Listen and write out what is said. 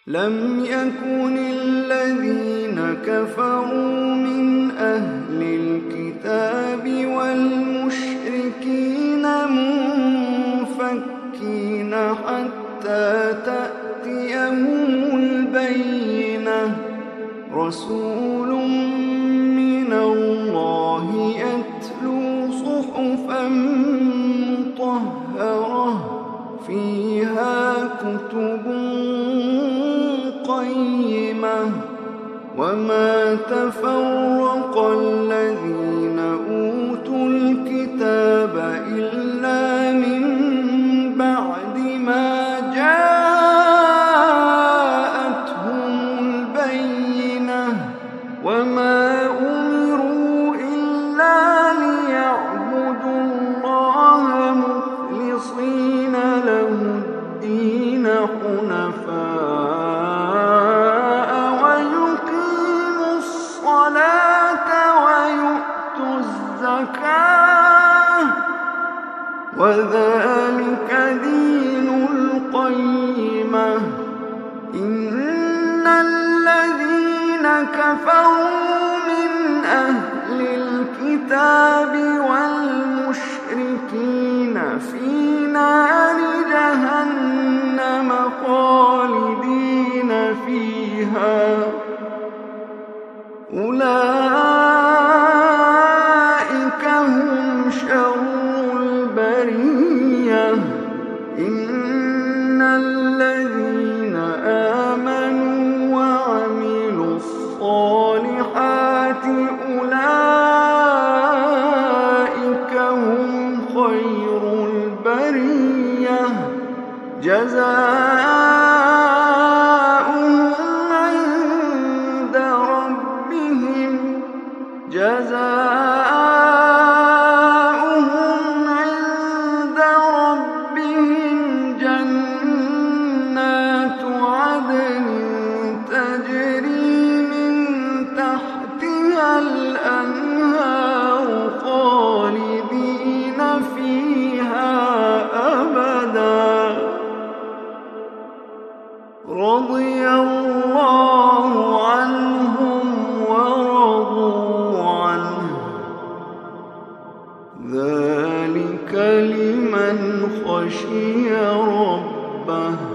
لم يكن الذين كفروا من أهل الكتاب والمشركين منفكين حتى تأتيهم البينة رسول من الله يتلو صحفا مطهرة فيها كتب قيمة وما تفرق الذين أوتوا الكتاب إلا من بعد ما جاءتهم البينة وما أمروا إلا ليعبدوا الله مخلصين له الدين حنفاء ويقيموا الصلاة ويؤتوا الزكاة وذلك دين القيمة إن الذين كفروا من أهل الكتاب والمشركين في نار جهنم خالدين فيها أولئك هم شر البرية إن الذين آمنوا وعملوا الصالحات أولئك هم خير البرية جزاؤهم عند ربهم جنات عدن تجري من تحتها الأنهار خالدين فيها أبدا رضي الله عنهم ورضوا عنه ذلك لمن خشي ربه